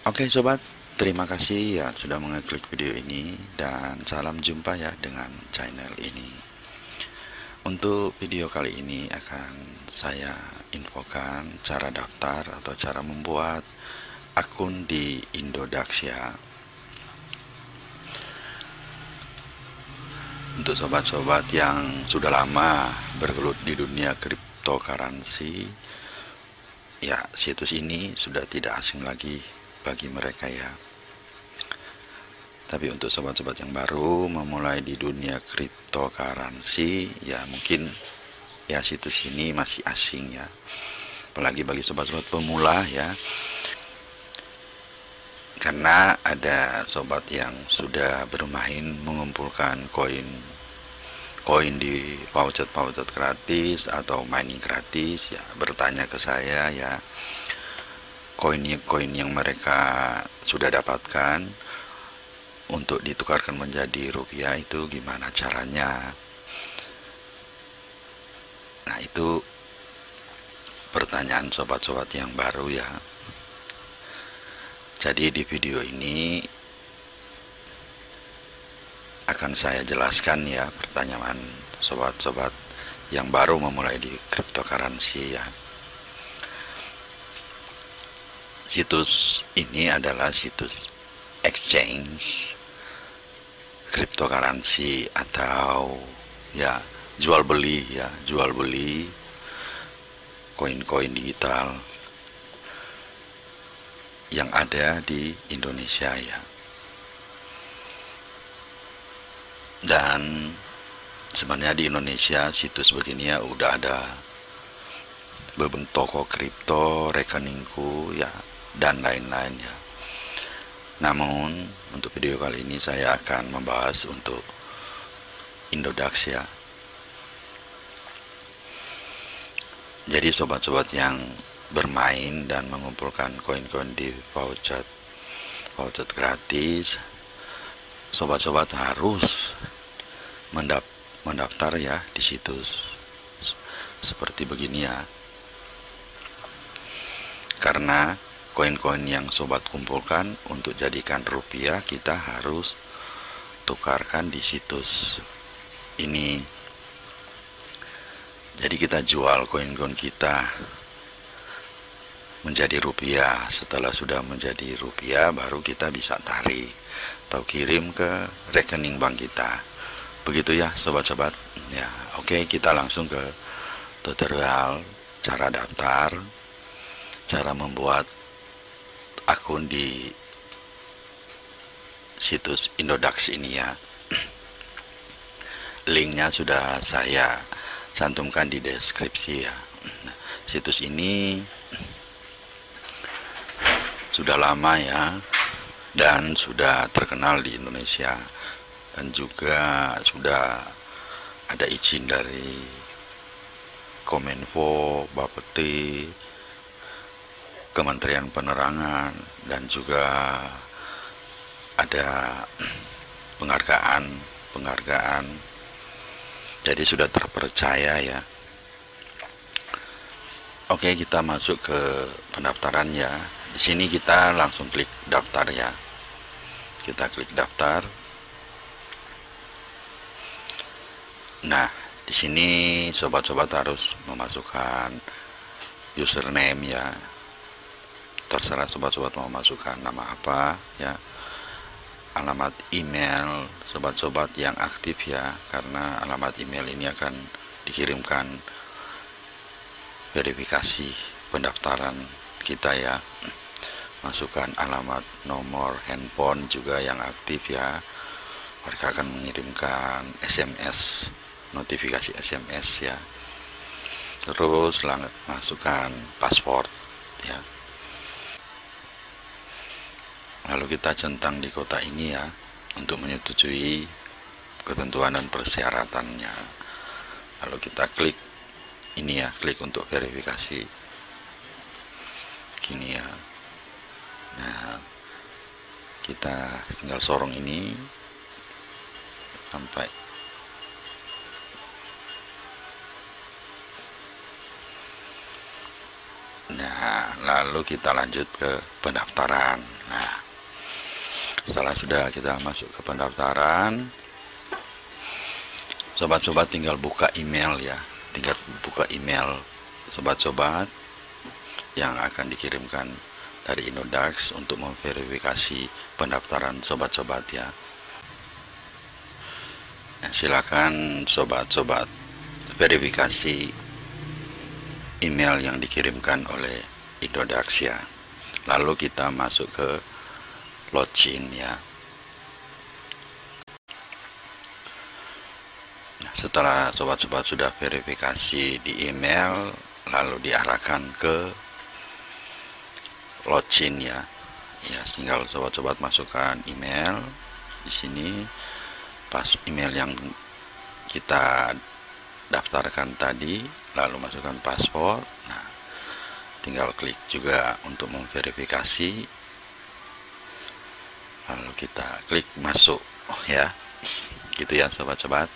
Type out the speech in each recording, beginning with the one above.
Oke sobat, terima kasih ya sudah mengeklik video ini dan salam jumpa ya dengan channel ini. Untuk video kali ini akan saya infokan cara daftar atau cara membuat akun di Indodax ya. Untuk sobat-sobat yang sudah lama bergelut di dunia cryptocurrency, ya situs ini sudah tidak asing lagi bagi mereka ya. Tapi untuk sobat-sobat yang baru memulai di dunia cryptocurrency, ya mungkin ya situs ini masih asing ya. Apalagi bagi sobat-sobat pemula ya. Karena ada sobat yang sudah bermain mengumpulkan koin di voucher gratis atau mining gratis ya, bertanya ke saya ya, koin yang mereka sudah dapatkan untuk ditukarkan menjadi rupiah itu gimana caranya. Nah, itu pertanyaan sobat-sobat yang baru ya. Jadi di video ini akan saya jelaskan ya pertanyaan sobat-sobat yang baru memulai di cryptocurrency ya. Situs ini adalah situs exchange cryptocurrency atau ya jual beli koin-koin digital yang ada di Indonesia ya. Dan sebenarnya di Indonesia situs begini ya udah ada beberapa toko kripto, rekeningku ya, dan lain-lain ya. Namun untuk video kali ini saya akan membahas untuk Indodax ya. Jadi sobat-sobat yang bermain dan mengumpulkan koin-koin di voucher gratis, sobat-sobat harus mendaftar ya di situs seperti begini ya. Karena koin-koin yang sobat kumpulkan untuk jadikan rupiah kita harus tukarkan di situs ini. Jadi kita jual koin-koin kita menjadi rupiah. Setelah sudah menjadi rupiah baru kita bisa tarik atau kirim ke rekening bank kita. Begitu ya sobat-sobat ya. Oke, kita langsung ke tutorial cara daftar, cara membuat akun di situs Indodax ini ya. Linknya sudah saya cantumkan di deskripsi ya. Situs ini sudah lama ya dan sudah terkenal di Indonesia, dan juga sudah ada izin dari Kominfo, Bapeti, Kementerian Penerangan, dan juga ada penghargaan. Jadi sudah terpercaya ya. Oke, kita masuk ke pendaftaran ya. Di sini kita langsung klik daftar ya. Kita klik daftar. Nah, di sini sobat-sobat harus memasukkan username ya. Terserah sobat-sobat mau masukkan nama apa ya. Alamat email sobat-sobat yang aktif ya, karena alamat email ini akan dikirimkan verifikasi pendaftaran kita ya. Masukkan alamat nomor handphone juga yang aktif ya. Mereka akan mengirimkan SMS, notifikasi SMS ya. Terus masukkan paspor ya. Lalu kita centang di kota ini ya untuk menyetujui ketentuan dan persyaratannya. Lalu kita klik ini ya, klik untuk verifikasi gini ya. Nah, kita tinggal sorong ini sampai nah lalu kita lanjut ke pendaftaran. Nah, setelah sudah kita masuk ke pendaftaran, sobat-sobat tinggal buka email ya, tinggal buka email sobat-sobat yang akan dikirimkan dari Indodax untuk memverifikasi pendaftaran sobat-sobat ya. Nah, silakan sobat-sobat verifikasi email yang dikirimkan oleh Indodax ya. Lalu kita masuk ke login ya. Nah, setelah sobat-sobat sudah verifikasi di email, lalu diarahkan ke login ya. Ya, tinggal sobat-sobat masukkan email di sini, pas email yang kita daftarkan tadi, lalu masukkan password. Nah, tinggal klik juga untuk memverifikasi, lalu kita klik masuk ya, gitu ya sobat-sobat.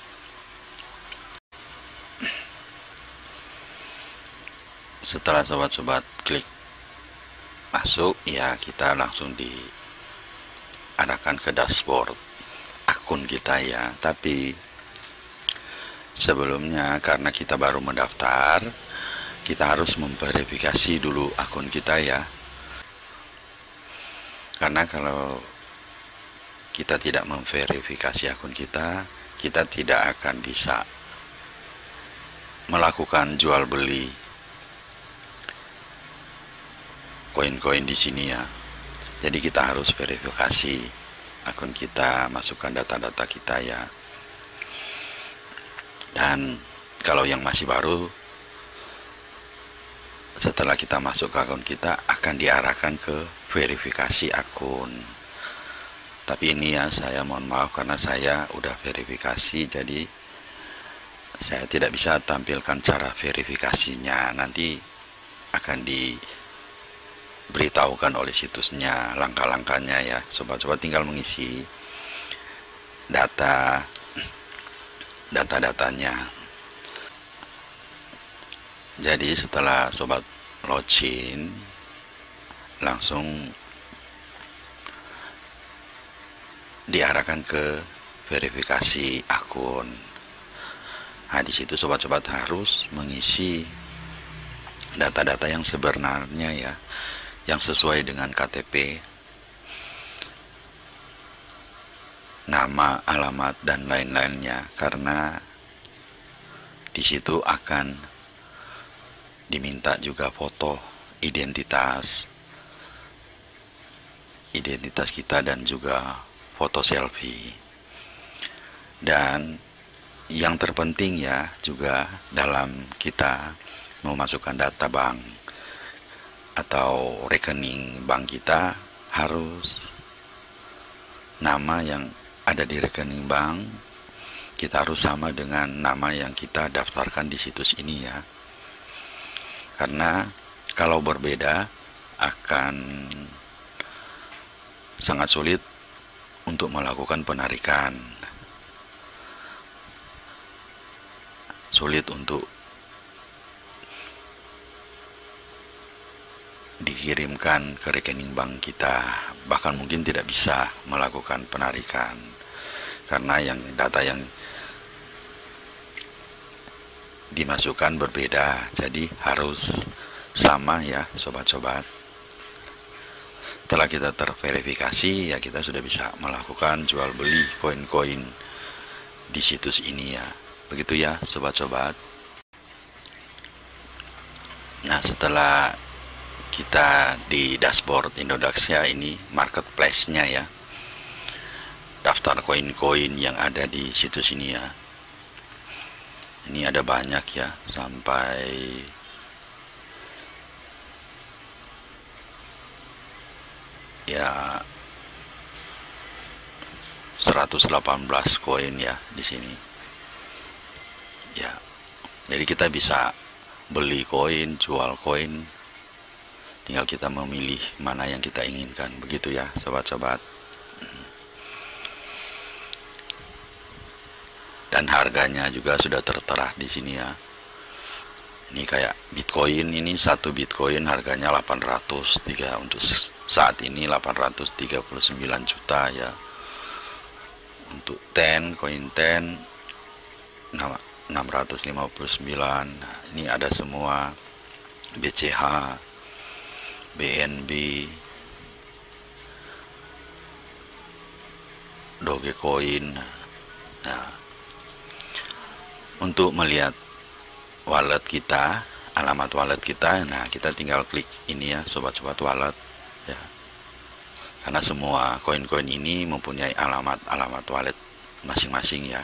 Setelah sobat-sobat klik masuk ya, kita langsung diarahkan ke dashboard akun kita ya. Tapi sebelumnya, karena kita baru mendaftar, kita harus memverifikasi dulu akun kita ya. Karena kalau kita tidak memverifikasi akun kita, kita tidak akan bisa melakukan jual beli koin-koin di sini ya. Jadi kita harus verifikasi akun kita, masukkan data-data kita ya. Dan kalau yang masih baru, setelah kita masuk ke akun kita akan diarahkan ke verifikasi akun. Tapi ini ya, saya mohon maaf karena saya udah verifikasi, jadi saya tidak bisa tampilkan cara verifikasinya. Nanti akan diberitahukan oleh situsnya langkah-langkahnya ya. Sobat-sobat tinggal mengisi data-datanya. Jadi setelah sobat login, langsung diarahkan ke verifikasi akun. Nah, di situ sobat-sobat harus mengisi data-data yang sebenarnya ya, yang sesuai dengan KTP, nama, alamat, dan lain-lainnya. Karena di situ akan diminta juga foto identitas kita dan juga foto selfie. Dan yang terpenting ya, juga dalam kita memasukkan data bank atau rekening bank kita, harus nama yang ada di rekening bank kita harus sama dengan nama yang kita daftarkan di situs ini ya. Karena kalau berbeda akan sangat sulit untuk melakukan penarikan, sulit untuk dikirimkan ke rekening bank kita, bahkan mungkin tidak bisa melakukan penarikan karena data yang dimasukkan berbeda. Jadi harus sama ya sobat-sobat. Setelah kita terverifikasi ya, kita sudah bisa melakukan jual beli koin-koin di situs ini ya. Begitu ya sobat-sobat. Nah, setelah kita di dashboard Indodax ya, ini marketplace-nya ya, daftar koin-koin yang ada di situs ini ya. Ini ada banyak ya, sampai ya 118 koin ya di sini ya. Jadi kita bisa beli koin, jual koin, tinggal kita memilih mana yang kita inginkan. Begitu ya sobat-sobat. Dan harganya juga sudah tertera di sini ya. Ini kayak Bitcoin, ini satu Bitcoin harganya 803 untuk saat ini 839 juta ya. Untuk koin 659. Nah, ini ada semua BCH, BNB, Dogecoin. Nah, untuk melihat wallet kita, alamat wallet kita, nah kita tinggal klik ini ya, sobat-sobat wallet ya. Karena semua koin-koin ini mempunyai alamat wallet masing-masing ya.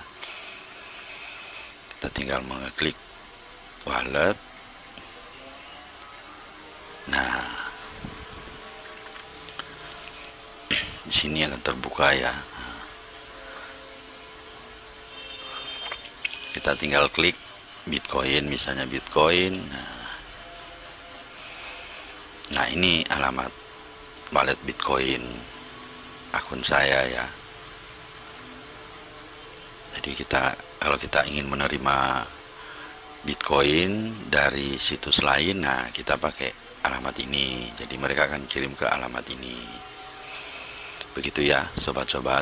Kita tinggal mengeklik wallet. Nah, di sini akan terbuka ya. Kita tinggal klik Bitcoin, misalnya Bitcoin. Nah, ini alamat wallet Bitcoin akun saya ya. Jadi kalau kita ingin menerima Bitcoin dari situs lain, nah kita pakai alamat ini. Jadi mereka akan kirim ke alamat ini. Begitu ya, sobat-sobat.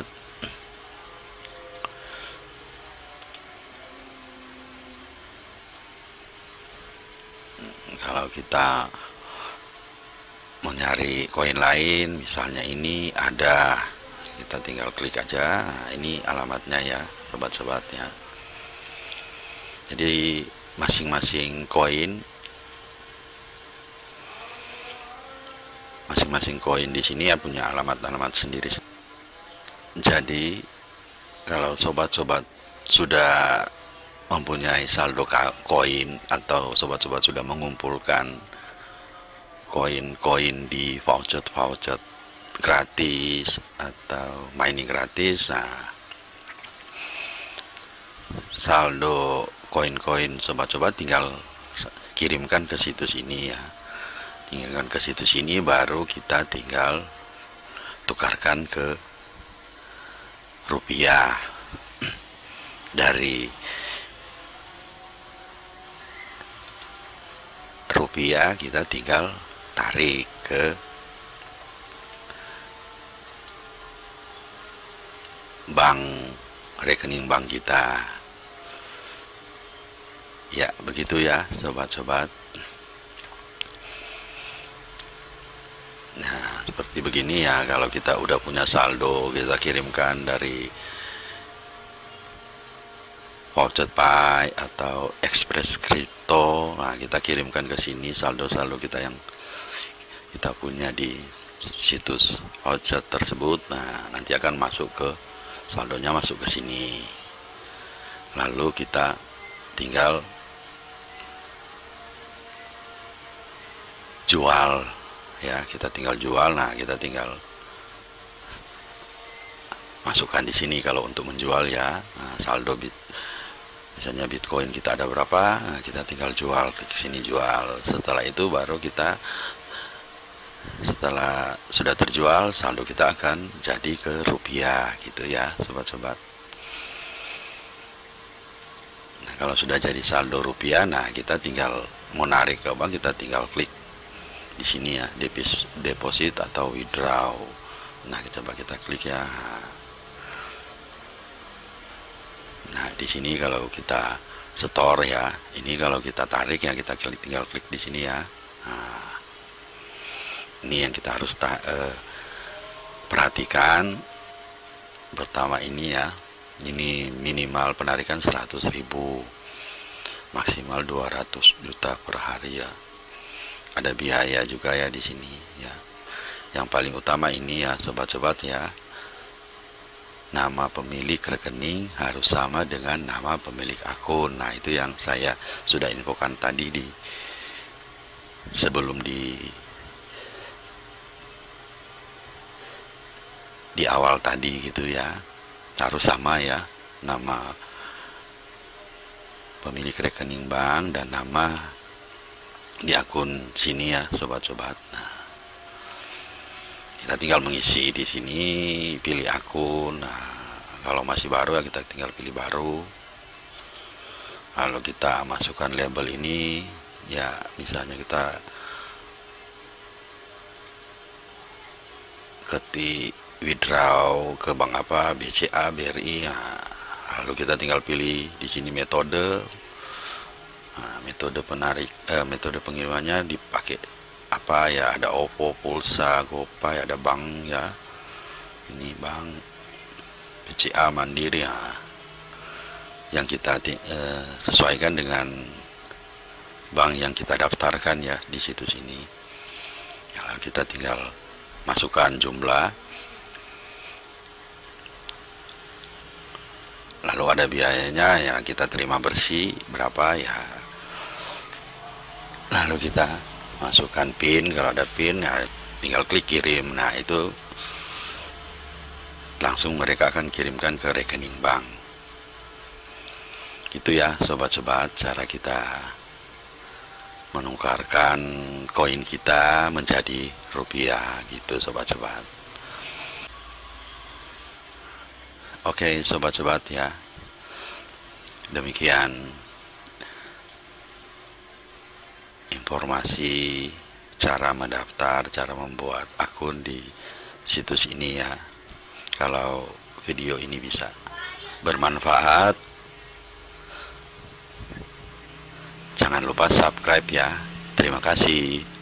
Kalau kita mau nyari koin lain, misalnya ini ada, kita tinggal klik aja. Nah, ini alamatnya ya, sobat-sobat ya. Jadi masing-masing koin di sini ya punya alamat sendiri. Jadi kalau sobat-sobat sudah mempunyai saldo koin, atau sobat-sobat sudah mengumpulkan koin-koin di voucher gratis atau mining gratis, nah saldo koin-koin sobat-sobat tinggal kirimkan ke situs ini ya. Tinggalkan ke situs ini, baru kita tinggal tukarkan ke rupiah. Dari rupiah kita tinggal tarik ke rekening bank kita ya. Begitu ya, sobat-sobat. Nah, seperti begini ya. Kalau kita udah punya saldo, kita kirimkan dari voucher Pi atau Express Crypto. Nah, kita kirimkan ke sini saldo-saldo kita yang kita punya di situs voucher tersebut. Nah, nanti akan masuk ke saldonya, masuk ke sini. Lalu kita tinggal jual ya, kita tinggal jual. Nah, kita tinggal masukkan di sini kalau untuk menjual ya. Nah, saldo misalnya Bitcoin kita ada berapa, nah kita tinggal jual, klik sini jual. Setelah itu baru kita, setelah sudah terjual, saldo kita akan jadi ke rupiah gitu ya, sobat-sobat. Nah, kalau sudah jadi saldo rupiah, nah kita tinggal mau narik ke bank, kita tinggal klik di sini ya, deposit atau withdraw. Nah, coba kita klik ya. Nah, di sini kalau kita store ya, ini kalau kita tarik ya, kita tinggal klik di sini ya. Nah, ini yang kita harus perhatikan. Pertama ini ya, ini minimal penarikan 100.000, maksimal 200 juta per hari ya. Ada biaya juga ya di sini ya. Yang paling utama ini ya, sobat-sobat ya, nama pemilik rekening harus sama dengan nama pemilik akun. Nah, itu yang saya sudah infokan tadi sebelum di awal tadi gitu ya. Harus sama ya, nama pemilik rekening bank dan nama di akun sini ya, sobat-sobat. Nah, kita tinggal mengisi di sini, pilih akun. Nah, kalau masih baru ya kita tinggal pilih baru. Lalu kita masukkan label ini. Ya misalnya kita ketik withdraw ke bank apa, BCA, BRI, nah, lalu kita tinggal pilih di sini metode. Nah, metode pengirimannya dipakai apa ya, ada OVO, Pulsa, GoPay, ada bank ya, ini bank BCA, Mandiri ya, yang kita sesuaikan dengan bank yang kita daftarkan ya di situs ini ya. Lalu kita tinggal masukkan jumlah, lalu ada biayanya ya, kita terima bersih berapa ya, lalu kita masukkan PIN, kalau ada PIN ya tinggal klik kirim. Nah itu langsung mereka akan kirimkan ke rekening bank. Itu ya sobat-sobat, cara kita menukarkan koin kita menjadi rupiah gitu sobat-sobat. Oke sobat-sobat ya, demikian informasi cara mendaftar, cara membuat akun di situs ini ya. Kalau video ini bisa bermanfaat, jangan lupa subscribe ya. Terima kasih.